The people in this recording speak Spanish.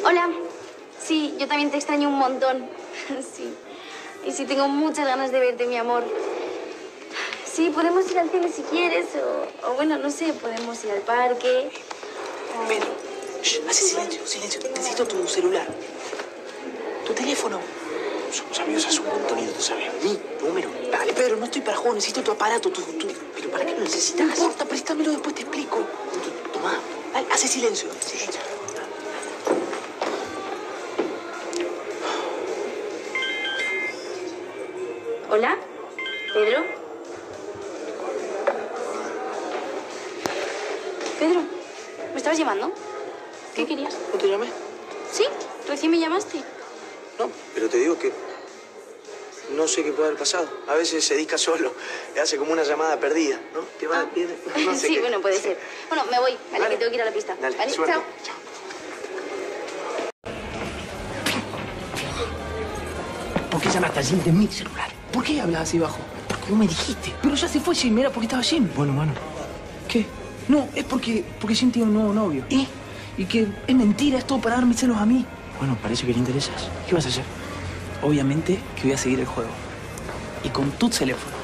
Hola. Sí, yo también te extraño un montón. Sí. Y sí, tengo muchas ganas de verte, mi amor. Sí, podemos ir al cine si quieres, o bueno, no sé, podemos ir al parque. Pedro, hace silencio, silencio. Necesito tu celular. Tu teléfono. Somos amigos hace un montón y no te sabes mi número. Dale, Pedro, no estoy para juego. Necesito tu aparato, ¿Pero para qué lo necesitas? No importa, préstamelo, después te explico. Tomá, dale, hace silencio. Silencio. ¿Hola? ¿Pedro? Pedro, ¿me estabas llamando? ¿Qué querías? ¿No te llamé? ¿Sí? ¿Recién me llamaste? No, pero te digo que no sé qué puede haber pasado. A veces se disca solo. Le hace como una llamada perdida, ¿no? Te va, viene, no sé sí, qué. bueno, puede ser. Bueno, me voy, ¿vale? Dale. Que tengo que ir a la pista. Dale, ¿Vale? suerte. Chao. Chao. ¿Por qué llamaste a Jim de mi celular? ¿Por qué hablas así bajo? Porque no me dijiste. Pero ya se fue Jim, era porque estaba Jim. Bueno, mano. ¿Qué? No, es porque Jim tiene un nuevo novio. ¿Y? Y que es mentira, es todo para darme celos a mí. Bueno, parece que le interesas. ¿Qué vas a hacer? Obviamente que voy a seguir el juego. Y con tu teléfono.